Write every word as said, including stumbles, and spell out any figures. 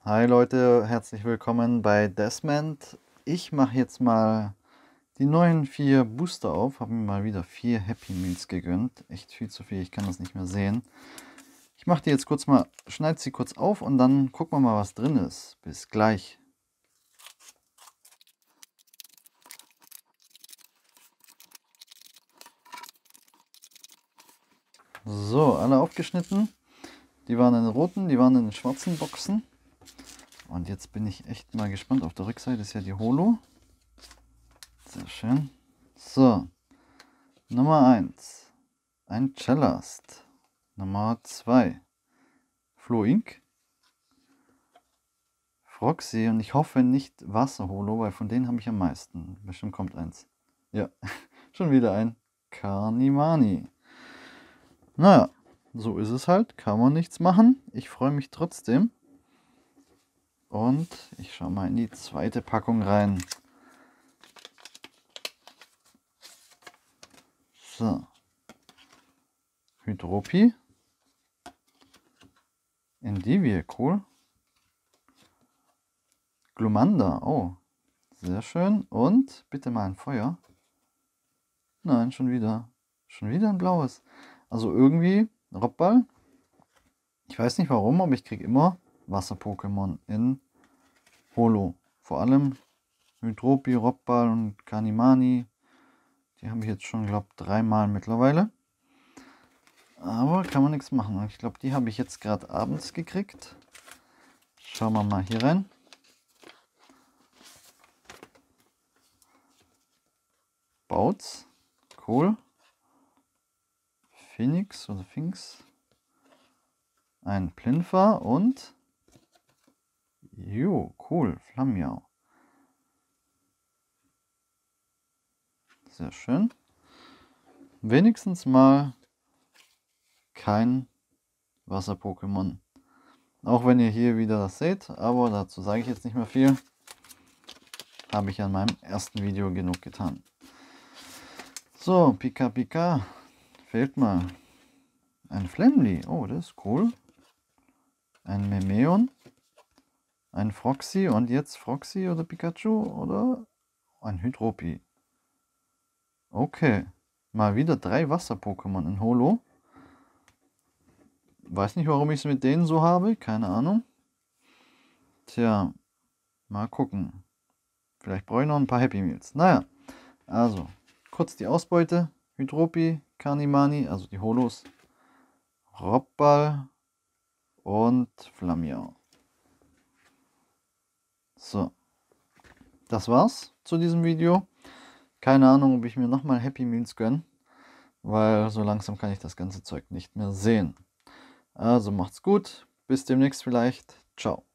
Hi Leute, herzlich willkommen bei Desmond. Ich mache jetzt mal die neuen vier Booster auf. Habe mir mal wieder vier Happy Meals gegönnt. Echt viel zu viel, ich kann das nicht mehr sehen. Ich mache die jetzt kurz mal, schneide sie kurz auf und dann gucken wir mal, was drin ist. Bis gleich. So, alle aufgeschnitten. Die waren in den roten, die waren in den schwarzen Boxen. Und jetzt bin ich echt mal gespannt. Auf der Rückseite ist ja die Holo. Sehr schön. So, Nummer eins. Ein Cellast. Nummer zwei. Flo Inc. Froxy und ich hoffe nicht Wasserholo, weil von denen habe ich am meisten. Bestimmt kommt eins. Ja, schon wieder ein Carnimani. Naja, so ist es halt. Kann man nichts machen. Ich freue mich trotzdem. Und ich schaue mal in die zweite Packung rein. So. Hydropi. Endivie, cool. Glumanda, oh. Sehr schön. Und bitte mal ein Feuer. Nein, schon wieder. Schon wieder ein blaues. Also irgendwie, Robball. Ich weiß nicht warum, aber ich kriege immer Wasser-Pokémon in Holo. Vor allem Hydropi, Robball und Kanimani. Die habe ich jetzt schon, glaube ich, dreimal mittlerweile. Aber kann man nichts machen. Ich glaube, die habe ich jetzt gerade abends gekriegt. Schauen wir mal hier rein. Bouts. Cool. Phoenix oder Finks. Ein Plinfer und... Jo, cool. Flammiau. Sehr schön. Wenigstens mal kein Wasser-Pokémon. Auch wenn ihr hier wieder das seht, aber dazu sage ich jetzt nicht mehr viel. Habe ich an meinem ersten Video genug getan. So, Pika Pika. Fehlt mal. Ein Flamly. Oh, das ist cool. Ein Memeon. Ein Froxy. Und jetzt Froxy oder Pikachu oder ein Hydropi. Okay. Mal wieder drei Wasser-Pokémon in Holo. Weiß nicht, warum ich es mit denen so habe. Keine Ahnung. Tja. Mal gucken. Vielleicht brauche ich noch ein paar Happy Meals. Naja. Also. Kurz die Ausbeute. Hydropi, Carnimani, also die Holos. Robball und Flammiau. So, das war's zu diesem Video. Keine Ahnung, ob ich mir nochmal Happy Meals gönne, weil so langsam kann ich das ganze Zeug nicht mehr sehen. Also macht's gut, bis demnächst vielleicht. Ciao.